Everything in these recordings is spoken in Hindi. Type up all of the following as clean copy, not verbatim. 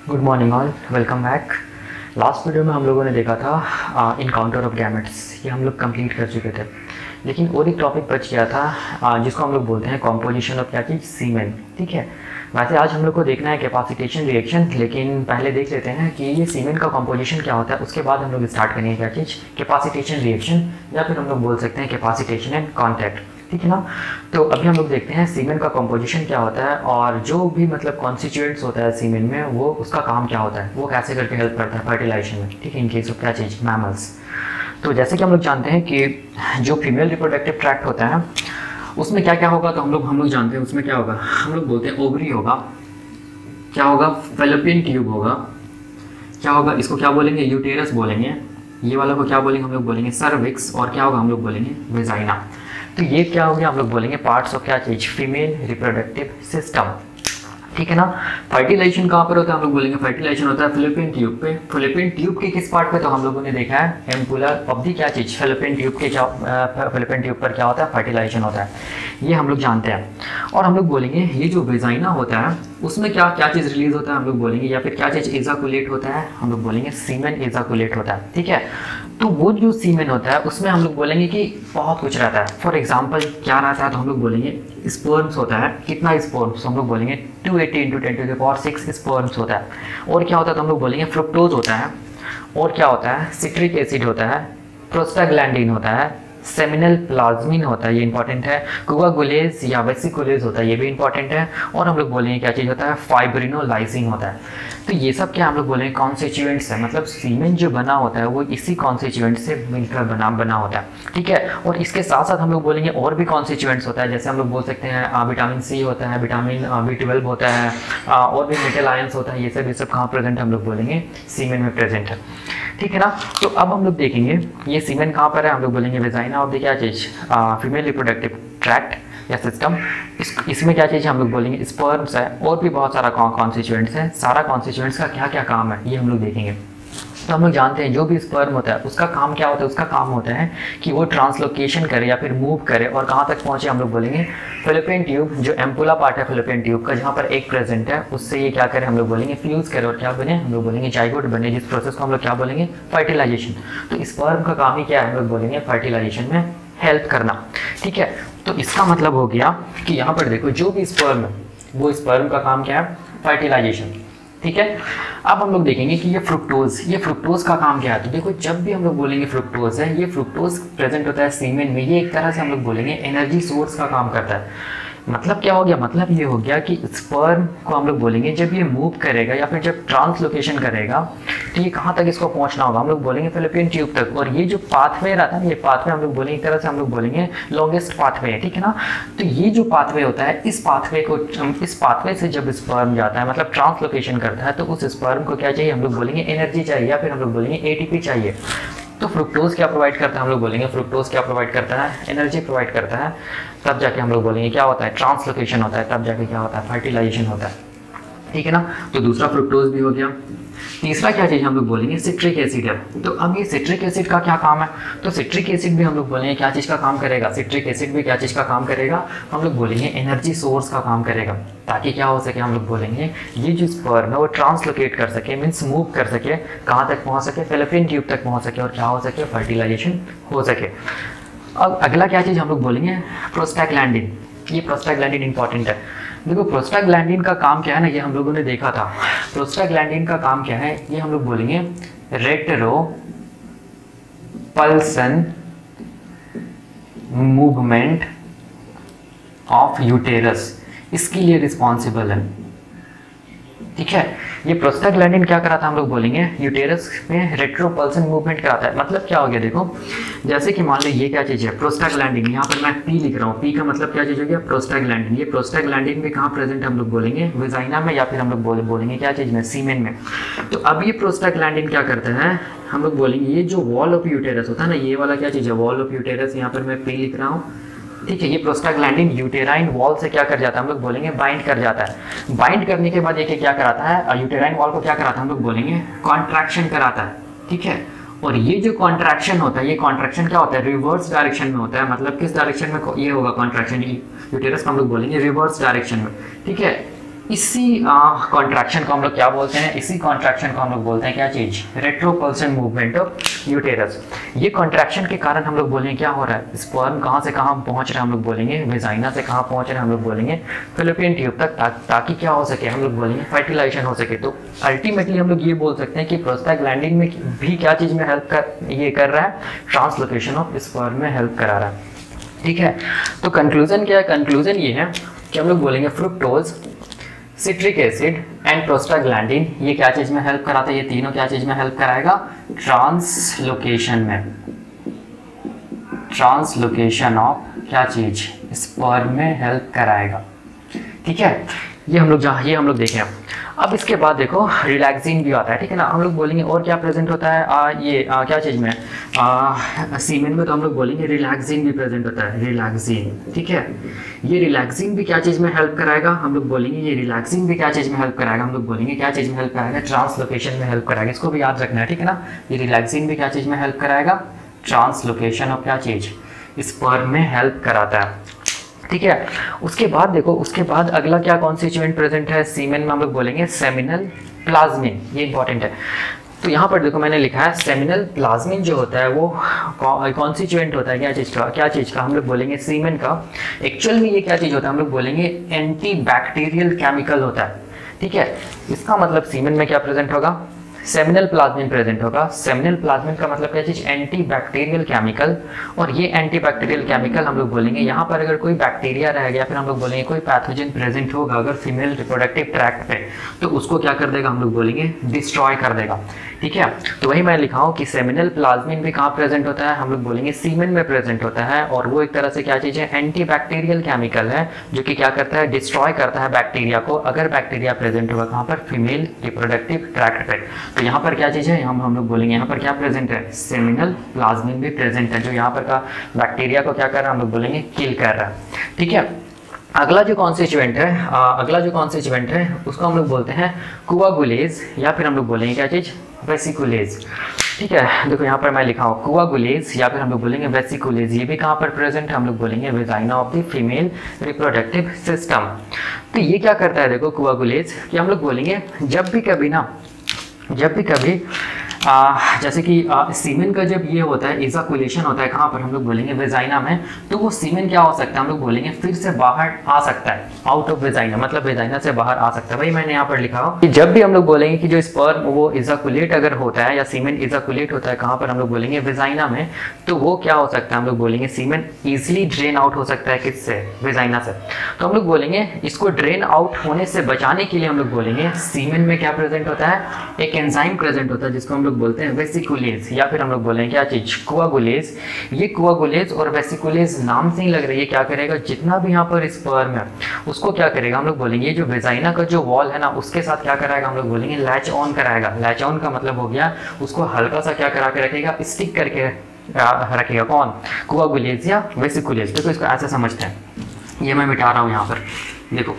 Good morning all, welcome back. Last video में हम लोगों ने देखा था इनकाउंटर ऑफ गैमेट्स, ये हम लोग कंप्लीट कर चुके थे। लेकिन और एक टॉपिक बच गया था जिसको हम लोग बोलते हैं कॉम्पोजिशन ऑफ क्या चीज़, सीमेन। ठीक है, वैसे आज हम लोग को देखना है कैपेसिटेशन रिएक्शन, लेकिन पहले देख लेते हैं कि ये सीमेन का कॉम्पोजिशन क्या होता है। उसके बाद हम लोग स्टार्ट करेंगे क्या चीज़, कैपेसिटेशन रिएक्शन, या फिर हम लोग बोल सकते हैं कैपेसिटेशन एंड कॉन्टैक्ट। ठीक है ना। तो अभी हम लोग देखते हैं सीमेन का कॉम्पोजिशन क्या होता है और जो भी मतलब कॉन्स्टिट्यूएंट्स होता है सीमेन में, वो उसका काम क्या होता है, वो कैसे करके हेल्प करता है फर्टिलाइजेशन में। ठीक है, इन केस ऑफ क्या चीज़, मैमल्स। तो जैसे कि हम लोग जानते हैं कि जो फीमेल रिप्रोडक्टिव ट्रैक्ट होता है उसमें क्या क्या होगा, तो हम लोग जानते हैं उसमें क्या होगा। हम लोग बोलते हैं ओवरी होगा, क्या होगा, फैलोपियन ट्यूब होगा, क्या होगा, इसको क्या बोलेंगे, यूटेरस बोलेंगे। ये वाला को क्या बोलेंगे, हम लोग बोलेंगे सर्विक्स, और क्या होगा, हम लोग बोलेंगे वेजाइना। तो ये क्या हो गया, हम लोग बोलेंगे पार्ट्स ऑफ क्या चीज, फीमेल रिप्रोडक्टिव सिस्टम। ठीक है ना। फर्टिलाइजेशन कहाँ पर होता है, हम लोग बोलेंगे फर्टिलाइजेशन होता है फैलोपियन ट्यूब पे। फैलोपियन ट्यूब के किस पार्ट पे, तो हम लोगों ने देखा है एम्पुलर ऑफ दी क्या चीज, फैलोपियन ट्यूब के क्या, फैलोपियन ट्यूब पर क्या होता है, फर्टिलाइजेशन होता है, ये हम लोग जानते हैं। और हम लोग बोलेंगे ये जो वेजाइना होता है उसमें क्या क्या चीज़ रिलीज होता है, हम लोग बोलेंगे, या फिर क्या चीज़ एजाकुलेट होता है, हम लोग बोलेंगे सीमेन एजाकुलेट होता है। ठीक है, तो वो जो सीमेन होता है उसमें हम लोग बोलेंगे कि बहुत कुछ रहता है। फॉर एग्जांपल क्या रहता है, तो हम लोग बोलेंगे स्पर्म्स होता है। कितना स्पर्म्स, हम लोग बोलेंगे 280 × 10⁶ स्पर्म्स होता है। और क्या होता है, तो हम लोग बोलेंगे फ्रुक्टोज होता है। और क्या होता है, सिट्रिक एसिड होता है, प्रोस्टाग्लैंडिन होता है, सेमिनल प्लाज्मिन होता है, ये इंपॉर्टेंट है, कोआगुलेज या वेसिकुलेज होता है, ये भी इंपॉर्टेंट है। और हम लोग बोलेंगे क्या चीज़ होता है, फाइब्रिनोलाइसिन होता है। तो ये सब क्या हम लोग बोलेंगे कॉन्स्टिट्यूएंट्स है, मतलब सीमेन जो बना होता है वो इसी कॉन्स्टिट्यूएंट से मिलकर बना होता है। ठीक है, और इसके साथ साथ हम लोग बोलेंगे और भी कॉन्स्टिट्यूएंट्स होता है, जैसे हम लोग बोल सकते हैं विटामिन सी होता है, विटामिन B12 होता है, और भी मेटल आयंस होता है। ये सब कहाँ प्रेजेंट, हम लोग बोलेंगे सीमेन में प्रेजेंट है। ठीक है ना। तो अब हम लोग देखेंगे ये सीमेन कहाँ पर है, हम लोग बोलेंगे वेजाइना ऑफ द क्या चीज़, फीमेल रिप्रोडक्टिव ट्रैक्ट या सिस्टम। इसमें क्या चीज़ हम लोग बोलेंगे स्पर्म्स है, और भी बहुत सारा कॉन्स्टिट्यूएंट्स है। सारा कॉन्स्टिट्यूएंट्स का क्या क्या काम है ये हम लोग देखेंगे। तो हम लोग जानते हैं जो भी स्पर्म होता है उसका काम क्या होता है, उसका काम होता है कि वो ट्रांसलोकेशन करे या फिर मूव करे, और कहाँ तक पहुँचे, हम लोग बोलेंगे फैलोपियन ट्यूब, जो एम्पुला पार्ट है फैलोपियन ट्यूब का, जहाँ पर एक प्रेजेंट है, उससे ये क्या करे, हम लोग बोलेंगे फ्यूज करे, और क्या बने, हम लोग बोलेंगे जाइगोट बने, जिस प्रोसेस को हम लोग क्या बोलेंगे, फर्टिलाइजेशन। तो स्पर्म का काम ही क्या है, हम लोग बोलेंगे फर्टिलाइजेशन में हेल्प करना। ठीक है, तो इसका मतलब हो गया कि यहाँ पर देखो जो भी स्पर्म है वो स्पर्म का काम क्या है, फर्टिलाइजेशन। ठीक है, अब हम लोग देखेंगे कि ये फ्रुक्टोज का काम क्या है। तो देखो जब भी हम लोग बोलेंगे फ्रुक्टोज है, ये फ्रुक्टोज प्रेजेंट होता है सीमेन में, ये एक तरह से हम लोग बोलेंगे एनर्जी सोर्स का काम करता है। मतलब क्या हो गया, मतलब ये हो गया कि स्पर्म को हम लोग बोलेंगे जब ये मूव करेगा या फिर जब ट्रांसलोकेशन करेगा तो ये कहाँ तक इसको पहुंचना होगा, हम लोग बोलेंगे फैलोपियन ट्यूब तक। और ये जो पाथवे रहता है, ये पाथवे हम लोग बोलेंगे एक तरह से हम लोग बोलेंगे लॉन्गेस्ट पाथवे है। ठीक है ना। तो ये जो पाथवे होता है, इस पाथवे से जब स्पर्म जाता है, मतलब ट्रांसलोकेशन करता है, तो उस स्पर्म को क्या चाहिए, हम लोग बोलेंगे एनर्जी चाहिए, या फिर हम लोग बोलेंगे ATP चाहिए। तो फ्रुक्टोज क्या प्रोवाइड करता है, हम लोग बोलेंगे फ्रुक्टोज क्या प्रोवाइड करता है, एनर्जी प्रोवाइड करता है। तब जाके हम लोग बोलेंगे क्या होता है, ट्रांसलोकेशन होता है, तब जाके क्या होता है, फर्टिलाइजेशन होता है। ठीक है ना। तो दूसरा फ्रुक्टोज भी हो गया। तीसरा क्या चीज़ हम लोग बोलेंगे, सिट्रिक एसिड है। तो अब ये सिट्रिक एसिड का क्या काम है, तो सिट्रिक एसिड भी हम लोग बोलेंगे क्या चीज़ का काम करेगा, सिट्रिक एसिड भी क्या चीज़ का काम करेगा, हम लोग बोलेंगे एनर्जी सोर्स का काम करेगा। ताकि क्या हो सके, हम लोग बोलेंगे ये जो स्पर्म है वो ट्रांसलोकेट कर सके, मीन्स मूव कर सके, कहाँ तक पहुँच सके, फैलोपियन ट्यूब तक पहुँच सके, और क्या हो सके, फर्टिलाइजेशन हो सके। अब अगला क्या चीज़ हम लोग बोलेंगे, प्रोस्टाग्लैंडिन। ये प्रोस्टाग्लैंडिन इंपॉर्टेंट है। देखो प्रोस्टाग्लैंडिन का काम क्या है ना, ये हम लोगों ने देखा था। प्रोस्टाग्लैंडिन का काम क्या है, ये हम लोग बोलेंगे रेट्रोपल्सन मूवमेंट ऑफ यूटेरस, इसके लिए रिस्पॉन्सिबल है। ठीक है, ये प्रोस्टाग्लैंडिन क्या कराता है, हम लोग बोलेंगे यूटेरस में रेट्रोपल्सन मूवमेंट कराता है। मतलब क्या हो गया, देखो जैसे कि मान लो ये क्या चीज़ है, प्रोस्टाग्लैंडिन, यहाँ पर मैं P लिख रहा हूँ, P का मतलब क्या चीज़ हो गया, प्रोस्टाग्लैंडिन। ये प्रोस्टाग्लैंडिन भी कहाँ प्रेजेंट हम लोग बोलेंगे, वेजाइना में, या फिर हम लोग बोलेंगे क्या चीज़ में, सीमेन में। तो अब ये प्रोस्टाग्लैंडिन क्या करता है, हम लोग बोलेंगे ये जो वॉल ऑफ यूटेरस होता है ना, ये वाला क्या चीज़ है, वॉल ऑफ यूटेरस, यहाँ पर मैं P लिख रहा हूँ। ठीक है, ये प्रोस्टाग्लैंडिन यूटेराइन वॉल से क्या कर जाता है, हम लोग बोलेंगे बाइंड कर जाता है। बाइंड करने के बाद ये क्या कराता है, यूटेराइन वॉल को क्या कराता है, हम लोग बोलेंगे कॉन्ट्रैक्शन कराता है। ठीक है, और ये जो कॉन्ट्रैक्शन होता है, ये कॉन्ट्रैक्शन क्या होता है, रिवर्स डायरेक्शन में होता है। मतलब किस डायरेक्शन में ये होगा कॉन्ट्रैक्शन, यूटेरस को हम लोग बोलेंगे रिवर्स डायरेक्शन में। ठीक है, इसी कॉन्ट्रैक्शन को हम लोग क्या बोलते हैं, इसी कॉन्ट्रैक्शन को हम लोग बोलते हैं क्या चीज, रेट्रोपल्सन मूवमेंट ऑफ यूटेरस। ये कॉन्ट्रैक्शन के कारण हम लोग बोलेंगे क्या हो रहा है, स्पर्म कहाँ से कहाँ पहुंच रहा है हम लोग बोलेंगे, वेजाइना से कहाँ पहुंच रहे हैं हम लोग बोलेंगे फैलोपियन ट्यूब तक, ताकि क्या हो सके हम लोग बोलेंगे फर्टिलाइजेशन हो सके। तो अल्टीमेटली हम लोग ये बोल सकते हैं कि प्रोस्टाग्लैंडिन में भी क्या चीज में हेल्प कर रहा है, ट्रांसलोकेशन ऑफ स्पर्म में हेल्प करा रहा है। ठीक है, तो कंक्लूजन क्या है, कंक्लूजन ये है कि हम लोग बोलेंगे fructose, citric acid and prostaglandin ये क्या चीज में हेल्प कराता है, ये तीनों क्या चीज में हेल्प कराएगा, ट्रांसलोकेशन में, ट्रांसलोकेशन ऑफ क्या चीज, स्पर्म में हेल्प कराएगा। ठीक है, ये हम लोग देखें। अब इसके बाद देखो रिलैक्सिन भी आता है, ठीक है ना। हम लोग बोलेंगे और क्या प्रेजेंट होता है, क्या चीज़ में, सीमेन में तो हम लोग बोलेंगे रिलैक्सिन भी प्रेजेंट होता है, रिलैक्सिन। ठीक है, ये रिलैक्सिन भी क्या चीज़ में हेल्प कराएगा, हम लोग बोलेंगे ये रिलैक्सिन भी क्या चीज़ में हेल्प कराएगा, हम लोग बोलेंगे क्या चीज़ में हेल्प कराएगा, ट्रांसलोकेशन में हेल्प कराएगा। इसको भी याद रखना है, ठीक है ना। ये रिलैक्सिन भी क्या चीज़ में हेल्प कराएगा, ट्रांसलोकेशन ऑफ क्या चीज़, स्पर्म में हेल्प कराता है। ठीक है, उसके बाद देखो, उसके बाद अगला क्या कॉन्स्टिट्यूएंट प्रेजेंट है सीमेन में, हम लोग बोलेंगे सेमिनल प्लाज्मिन, ये इंपॉर्टेंट है। तो यहाँ पर देखो मैंने लिखा है सेमिनल प्लाज्मिन जो होता है वो कॉन्स्टिट्यूएंट होता है क्या चीज़ का हम लोग बोलेंगे सीमेन का। एक्चुअल में ये क्या चीज़ होता है, हम लोग बोलेंगे एंटी बैक्टीरियल केमिकल होता है। ठीक है, इसका मतलब सीमेन में क्या प्रेजेंट होगा, सेमिनल प्लाज्मिन प्रेजेंट होगा। सेमिनल प्लाज्मिन का मतलब क्या चीज, एंटी बैक्टीरियल केमिकल। और ये एंटी बैक्टीरियल केमिकल हम लोग बोलेंगे यहाँ पर अगर कोई बैक्टीरिया रह गया, फिर हम लोग बोलेंगे कोई पैथोजन प्रेजेंट होगा अगर फीमेल रिप्रोडक्टिव ट्रैक्ट पे, तो उसको क्या कर देगा, हम लोग बोलेंगे डिस्ट्रॉय कर देगा। ठीक है, तो वही मैं लिखा हूँ कि सेमिनल प्लाज्मिन भी कहाँ प्रेजेंट होता है, हम लोग बोलेंगे सीमेन में प्रेजेंट होता है। और वो एक तरह से क्या चीज़ है, एंटी बैक्टीरियल केमिकल है, जो कि क्या करता है, डिस्ट्रॉय करता है बैक्टीरिया को, अगर बैक्टीरिया प्रेजेंट होगा कहाँ पर, फीमेल रिप्रोडक्टिव ट्रैक्ट पे। तो यहाँ पर क्या चीज़ है, हम लोग बोलेंगे यहाँ पर क्या प्रेजेंट है, सेमिनल प्लाज्मिन भी प्रेजेंट है, जो यहाँ पर का बैक्टीरिया को क्या कर रहा है, हम लोग बोलेंगे किल कर रहा है। ठीक है, अगला जो कॉन्स्टिट्यूएंट है उसको हम लोग बोलते हैं कोआगुलेज, या फिर हम लोग बोलेंगे क्या चीज़, वेसिकुलेज। ठीक है, देखो यहाँ पर मैं लिखा हूँ कोआगुलेज, या फिर हम लोग बोलेंगे वेसिकुलेज। ये भी कहाँ पर प्रेजेंट है, हम लोग बोलेंगे vagina of the female reproductive system. तो ये क्या करता है, देखो कोआगुलेज, कि हम लोग बोलेंगे जब भी कभी जैसे कि सीमेन का जब ये होता है, इजाकुलेशन होता है कहाँ पर, हम लोग बोलेंगे वेजाइना में, तो वो सीमेन क्या हो सकता है, हम लोग बोलेंगे फिर से बाहर आ सकता है, आउट ऑफ वेजाइना, मतलब वेजाइना से बाहर आ सकता है। वही मैंने यहाँ पर लिखा हो कि जब भी हम लोग बोलेंगे कि जो स्पर्म वो इजाकुलेट अगर होता है, या सीमेन इजाकुलेट होता है कहाँ पर, हम लोग बोलेंगे वेजाइना में, तो वो क्या हो सकता है, हम लोग बोलेंगे सीमेन इजिली ड्रेन आउट हो सकता है, किससे, वेजाइना से। तो हम लोग बोलेंगे इसको ड्रेन आउट होने से बचाने के लिए हम लोग बोलेंगे सीमेन में क्या प्रेजेंट होता है, एक एंजाइम प्रेजेंट होता है जिसको हम लोग बोलते हैं वेसिकुलेज, या फिर हम लोग बोलेंगे क्या चीज, कोआगुलेज। ये कोआगुलेज और वेसिकुलेज नाम से ही लग रहा है, ये क्या करेगा, जितना भी यहाँ पर स्पर्म है उसको क्या करेगा, हम लोग बोलेंगे ये जो वेजाइना का जो वॉल है ना, उसके साथ क्या कराएगा, हम लोग बोलेंगे लैच ऑन कराएगा। लैच ऑन का मतलब हो गया उसको हल्का सा क्या करा के रखेगा, स्टिक करके रखेगा। कौन, कोआगुलेज या वेसिकुलेज। देखो इसको ऐसे समझते हैं, ये मैं मिटा रहा हूँ यहाँ पर। देखो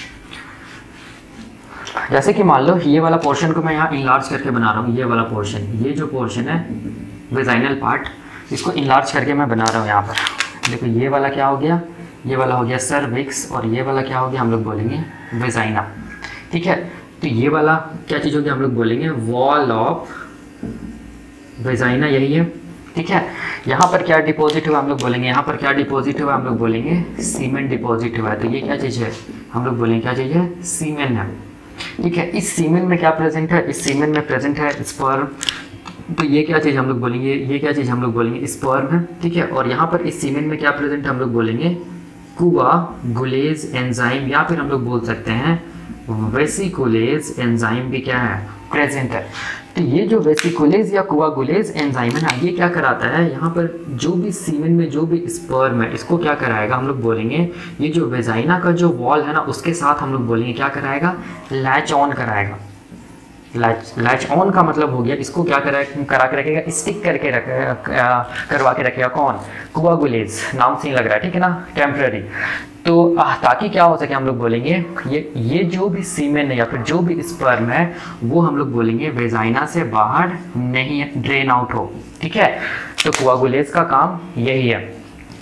जैसे कि मान लो ये वाला पोर्शन को मैं यहाँ इनलार्ज करके बना रहा हूँ, ये वाला पोर्शन, ये जो पोर्शन है वेजाइनल पार्ट, इसको इनलार्ज करके मैं बना रहा हूँ यहाँ पर। देखो ये वाला क्या हो गया, ये वाला हो गया सर्विक्स, और ये वाला क्या हो गया, हम लोग बोलेंगे वेजाइना। ठीक है, तो ये वाला क्या चीज़ होगी, हम लोग बोलेंगे वॉल ऑफ वेजाइना, यही है। ठीक है, यहाँ पर क्या डिपॉजिट हुआ, हम लोग बोलेंगे यहाँ पर क्या डिपॉजिट हुआ, हम लोग बोलेंगे सीमेन डिपॉजिट हुआ है। तो ये क्या चीज़ है, हम लोग बोलेंगे क्या चीज़ है, सीमेन है। ठीक है, इस सीमेन में क्या प्रेजेंट है, इस सीमेन में प्रेजेंट है स्पर्म। तो ये क्या चीज़ हम लोग बोलेंगे, ये क्या चीज़ हम लोग बोलेंगे, स्पर्म है। ठीक है, और यहाँ पर इस सीमेन में क्या प्रेजेंट है, हम लोग बोलेंगे कोआगुलेज एंजाइम, या फिर हम लोग बोल सकते हैं वेसिकुलेज एंजाइम भी क्या है, प्रेजेंट है। तो ये जो वेसिकुलेज या कोआगुलेज एंजाइम है ना, ये क्या कराता है, यहाँ पर जो भी सीमेन में जो भी स्पर्म है इसको क्या कराएगा, हम लोग बोलेंगे ये जो वेजाइना का जो वॉल है ना, उसके साथ हम लोग बोलेंगे क्या कराएगा, लैच ऑन कराएगा। लैच ऑन का मतलब हो गया इसको क्या करा के रखेगा, स्टिक करके करवा के रखेगा। कौन, कोआगुलेज, नाम से ही लग रहा है, ठीक है ना, टेम्पररी। तो ताकि क्या हो सके, हम लोग बोलेंगे ये जो भी सीमेन है या फिर जो भी स्पर्म है वो हम लोग बोलेंगे वेजाइना से बाहर नहीं ड्रेन आउट हो। ठीक है, तो कोआगुलेज का काम यही है।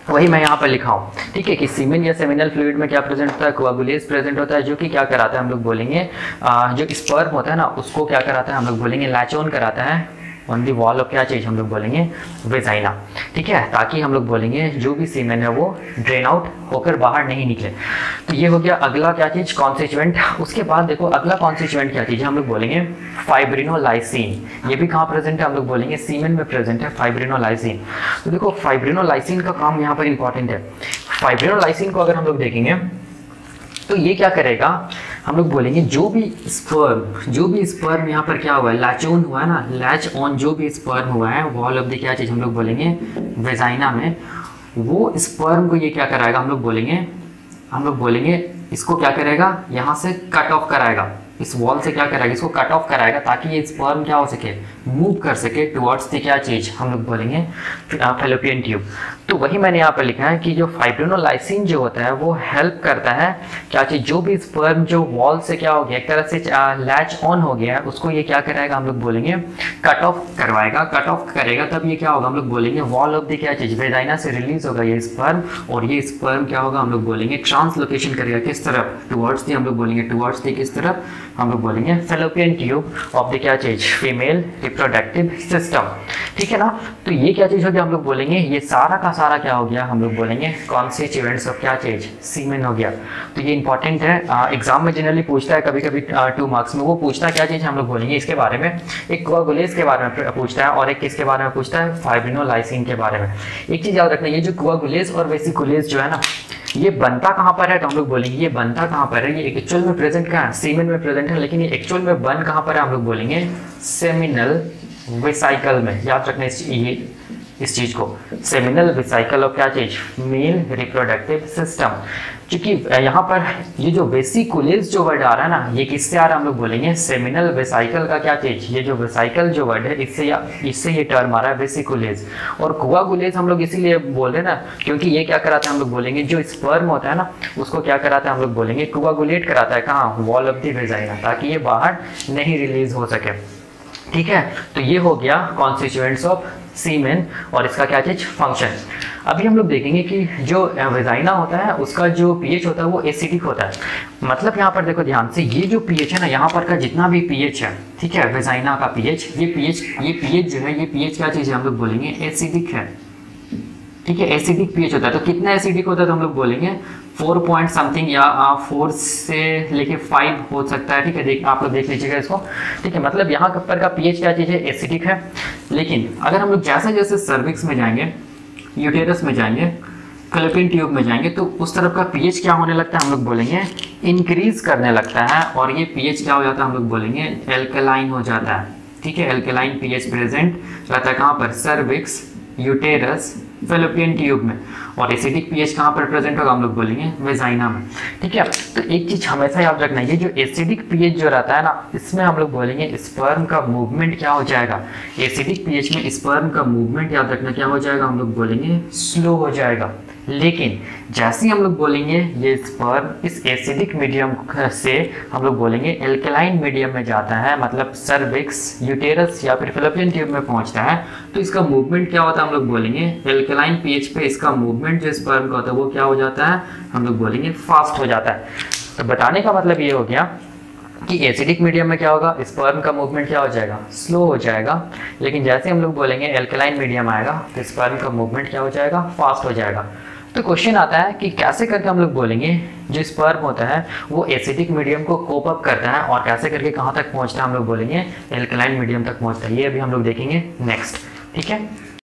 वही मैं यहाँ पर लिखा हूँ, ठीक है, कि सीमेन या सेमिनल फ्लूइड में क्या प्रेजेंट होता है, कोआगुलेज प्रेजेंट होता है, जो कि क्या कराता है हम लोग बोलेंगे, जो स्पर्म होता है ना उसको क्या कराता है हम लोग बोलेंगे, लैच ऑन कराता है ऑन दी वॉल ऑफ क्या चीज़ हम लोग बोलेंगे, वेजाइना, ठीक है, ताकि हम लोग बोलेंगे जो भी सीमेन है वो ड्रेन आउट होकर बाहर नहीं निकले। तो ये हो गया अगला क्या चीज़, कॉन्स्टिट्यूएंट। उसके बाद देखो अगला कॉन्स्टिट्यूएंट क्या चीज़ है, हम लोग बोलेंगे फाइब्रिनोलाइसिन। ये भी कहाँ प्रेजेंट है, हम लोग बोलेंगे सीमेन में प्रेजेंट है फाइब्रिनोलाइसिन। तो देखो फाइब्रिनोलाइसिन का काम यहाँ पर इंपॉर्टेंट है। फाइब्रिनोलाइसिन को अगर हम लोग देखेंगे तो ये क्या करेगा, हम लोग बोलेंगे जो भी स्पर्म यहाँ पर क्या हुआ है, लैच ऑन हुआ है ना, लैच ऑन जो भी स्पर्म हुआ है वॉल ऑफ द क्या चीज़ हम लोग बोलेंगे, वेजाइना में, वो स्पर्म को ये क्या कराएगा, हम लोग बोलेंगे इसको क्या करेगा, यहाँ से कट ऑफ कराएगा, इस वॉल से क्या कराएगा, इसको कट ऑफ कराएगा, ताकि ये स्पर्म क्या हो सके, मूव कर सके टुवर्ड्स द क्या चीज़ हम लोग बोलेंगे, फैलोपियन ट्यूब। तो वही मैंने यहाँ पर लिखा है कि जो फाइब्रिनोलाइसिन जो होता है वो हेल्प करता है क्या चीज़, जो भी स्पर्म जो वॉल से क्या हो गया, एक तरह से लैच ऑन हो गया है, उसको ये क्या कराएगा, हम लोग बोलेंगे कट ऑफ करवाएगा, कट ऑफ करेगा, तब ये क्या होगा, हम लोग बोलेंगे वॉल ऑफ द क्या चीज़, वेजाइना से रिलीज होगा ये स्पर्म, और ये स्पर्म क्या होगा, हम लोग बोलेंगे ट्रांसलोकेशन करेगा, किस तरफ, टुवर्ड्स दी, हम लोग बोलेंगे टुवर्ड्स दी, किस तरफ, हम लोग बोलेंगे फैलोपियन ट्यूब ऑफ द क्या चीज, फीमेल रिप्रोडक्टिव सिस्टम, ठीक है ना। तो ये क्या चीज हो गया, हम लोग बोलेंगे ये सारा का सारा क्या हो गया, हम लोग बोलेंगे कॉन्स्टिट्यूएंट्स ऑफ क्या चीज, सीमेन हो गया। तो ये इंपॉर्टेंट है, एग्जाम में जनरली पूछता है, कभी कभी 2 मार्क्स में वो पूछता है क्या चीज, हम लोग बोलेंगे इसके बारे में, एक कोआगुलेज के बारे में पूछता है और एक किसके बारे में पूछता है, फाइब्रिनोलाइसिन के बारे में। एक चीज याद रखना, ये जो कोआगुलेज और वेसिकुलेज जो है ना, ये बनता कहाँ पर है, तो हम लोग बोलेंगे ये बनता कहाँ पर है, ये एक्चुअल में प्रेजेंट कहाँ है, सीमेन में प्रेजेंट है, लेकिन ये एक्चुअल में बन कहाँ पर है, हम लोग बोलेंगे सेमिनल वेसाइकल में। याद रखना इस चीज को, सेमिनल वेसाइकल ऑफ क्या चीज, मेल रिप्रोडक्टिव सिस्टम। क्योंकि यहाँ पर ये जो वेसिकुलेज जो वर्ड आ रहा है ना, ये किससे आ रहा है, हम लोग बोलेंगे सेमिनल वेसाइकल का क्या चीज, ये जो वेसाइकल जो वर्ड है इससे ये टर्म आ रहा है वेसिकुलेज। और कोआगुलेज हम लोग इसीलिए बोल रहे हैं ना, क्योंकि ये क्या कराता है, हम लोग बोलेंगे जो स्पर्म होता है ना उसको क्या कराता है, हम लोग बोलेंगे कोआगुलेट कराता है, कहाँ, वॉल ऑफ द वेजाइना, ताकि ये बाहर नहीं रिलीज हो सके, ठीक है। तो ये हो गया कॉन्स्टिट्यूएंट्स ऑफ सीमेन और इसका क्या चीज, फंक्शन। अभी हम लोग देखेंगे कि जो वेजाइना होता है उसका जो पीएच होता है वो एसिडिक होता है। मतलब यहाँ पर देखो ध्यान से, ये जो पीएच है ना, यहाँ पर का जितना भी पीएच है, ठीक है, वेजाइना का पीएच, ये पीएच जो है, ये पीएच क्या चीज है, हम लोग बोलेंगे एसिडिक है, ठीक है, एसिडिक पीएच होता है। तो कितना एसिडिक होता है, तो हम लोग बोलेंगे 4 पॉइंट समथिंग या 4 से लेके 5 हो सकता है, ठीक है, आप लोग देख लीजिएगा इसको, ठीक है। मतलब यहाँ पर का पीएच क्या चीज़ है, एसिडिक है। लेकिन अगर हम लोग जैसे जैसे सर्विक्स में जाएंगे, यूटेरस में जाएंगे, फैलोपियन ट्यूब में जाएंगे, तो उस तरफ का पीएच क्या होने लगता है, हम लोग बोलेंगे इंक्रीज करने लगता है, और ये पीएच क्या हो जाता है, हम लोग बोलेंगे एल्कलाइन हो जाता है, ठीक है। एल्कलाइन पीएच प्रेजेंट रहता है कहाँ पर, सर्विक्स, यूटेरस, फैलोपियन ट्यूब में। और एसिडिक पीएच कहाँ पर प्रेजेंट होगा, हम लोग बोलेंगे वेजाइना में, ठीक है। तो एक चीज हमेशा याद रखना, ये जो एसिडिक पीएच जो रहता है ना, इसमें हम लोग बोलेंगे स्पर्म का मूवमेंट क्या हो जाएगा, एसिडिक पीएच में स्पर्म का मूवमेंट याद रखना क्या हो जाएगा, हम लोग बोलेंगे स्लो हो जाएगा। लेकिन जैसे ही हम लोग बोलेंगे ये स्पर्म इस एसिडिक मीडियम से हम लोग बोलेंगे एल्कलाइन मीडियम में जाता है, मतलब सर्विक्स, यूटेरस या फिर फैलोपियन ट्यूब में पहुंचता है, तो इसका मूवमेंट क्या होता है, हम लोग बोलेंगे एल्कलाइन पीएच पे इसका मूवमेंट जो स्पर्म का होता है वो क्या हो जाता है, हम लोग बोलेंगे फास्ट हो जाता है। तो बताने का मतलब ये हो गया कि एसिडिक मीडियम में क्या होगा, स्पर्म का मूवमेंट क्या हो जाएगा, स्लो हो जाएगा। लेकिन जैसे हम लोग बोलेंगे एल्कलाइन मीडियम आएगा तो स्पर्म का मूवमेंट क्या हो जाएगा, फास्ट हो जाएगा। तो क्वेश्चन आता है कि कैसे करके हम लोग बोलेंगे जो स्पर्म होता है वो एसिडिक मीडियम को कोप अप करता है और कैसे करके कहाँ तक पहुँचता है, हम लोग बोलेंगे एल्कलाइन मीडियम तक पहुँचता है। ये अभी हम लोग देखेंगे नेक्स्ट, ठीक है।